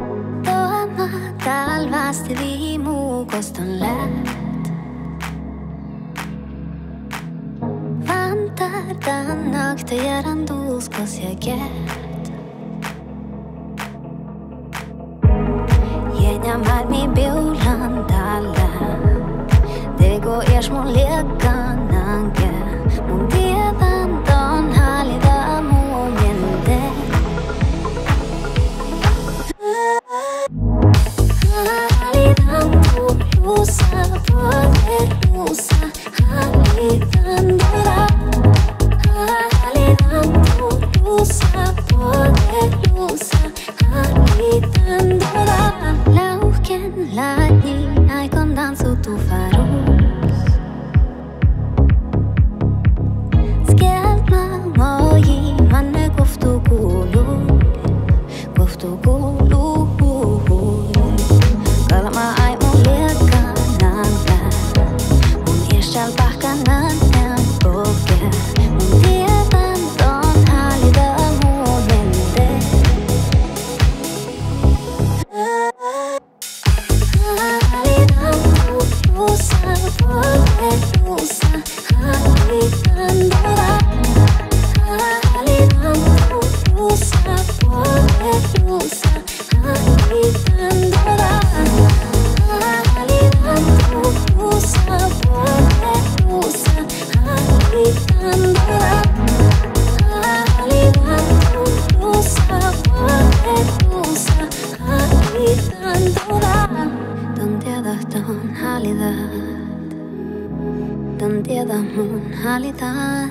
Toma talvas të dhimu koston let Vantar danna këtë jarandus kos je get Jenja mal mi bjulan tala Dego jesh mun leka nange Mun djedan ton hali dhe mu mjende Halidan tu lusa, poderosa Halidan dora Halidan tu lusa, poderosa Halidan dora Lauken lani, ai kon dansu tu farus Skjelt ma moji, man me koftu gullu Koftu gullu Kalma ai mun leka nanta Mun jeshqal baka nanta boke Mun tjetan ton hali dhe mu mende Halidan tu lusa, poderosa Halidan dora Halidan tu lusa, poderosa Halidan dora Halidan tu lusa, poderosa Halidan dora Halidan tu lusa, poderosa Halidan dora Donde adaston halidad Donde adamun halidad